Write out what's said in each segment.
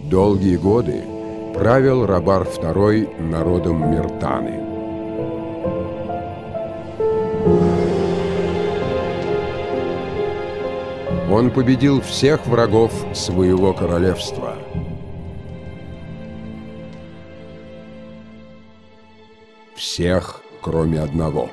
Долгие годы правил Рабар II народом Миртаны. Он победил всех врагов своего королевства. Всех, кроме одного.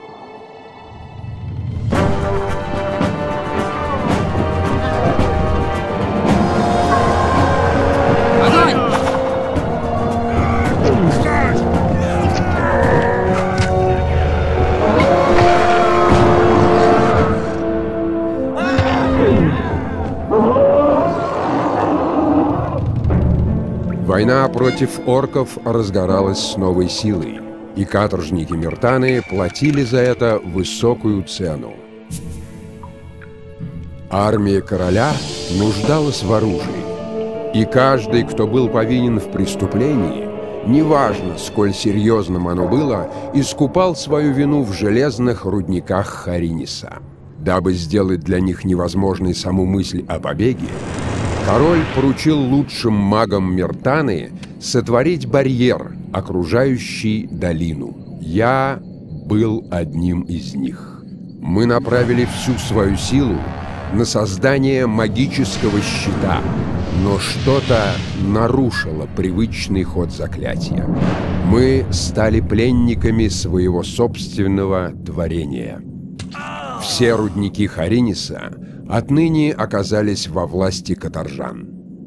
Война против орков разгоралась с новой силой, и каторжники Миртаны платили за это высокую цену. Армия короля нуждалась в оружии, и каждый, кто был повинен в преступлении, неважно, сколь серьезным оно было, искупал свою вину в железных рудниках Хариниса. Дабы сделать для них невозможной саму мысль о побеге, король поручил лучшим магам Миртаны сотворить барьер, окружающий долину. Я был одним из них. Мы направили всю свою силу на создание магического щита, но что-то нарушило привычный ход заклятия. Мы стали пленниками своего собственного творения. Все рудники Хариниса отныне оказались во власти каторжан.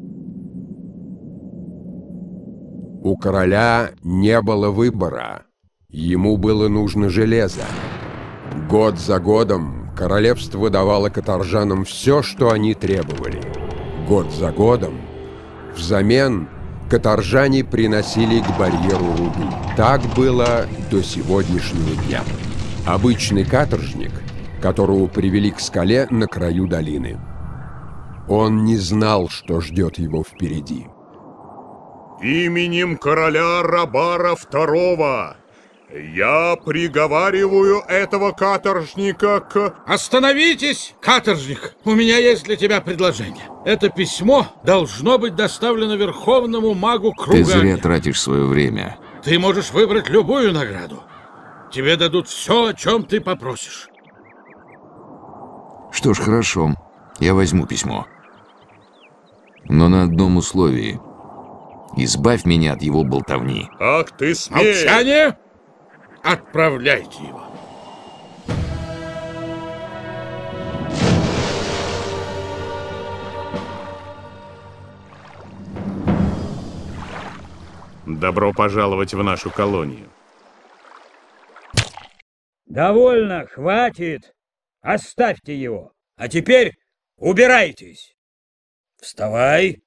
У короля не было выбора. Ему было нужно железо. Год за годом королевство давало каторжанам все, что они требовали. Год за годом взамен каторжане приносили к барьеру руду. Так было до сегодняшнего дня. Обычный каторжник, которого привели к скале на краю долины. Он не знал, что ждет его впереди. Именем короля Рабара II я приговариваю этого каторжника к... Остановитесь, каторжник! У меня есть для тебя предложение. Это письмо должно быть доставлено верховному магу Кругане. Ты зря тратишь свое время. Ты можешь выбрать любую награду. Тебе дадут все, о чем ты попросишь. Что ж, хорошо. Я возьму письмо. Но на одном условии. Избавь меня от его болтовни. Ах ты смеешь! Молчание! Отправляйте его. Добро пожаловать в нашу колонию. Довольно, хватит. Оставьте его. А теперь убирайтесь. Вставай.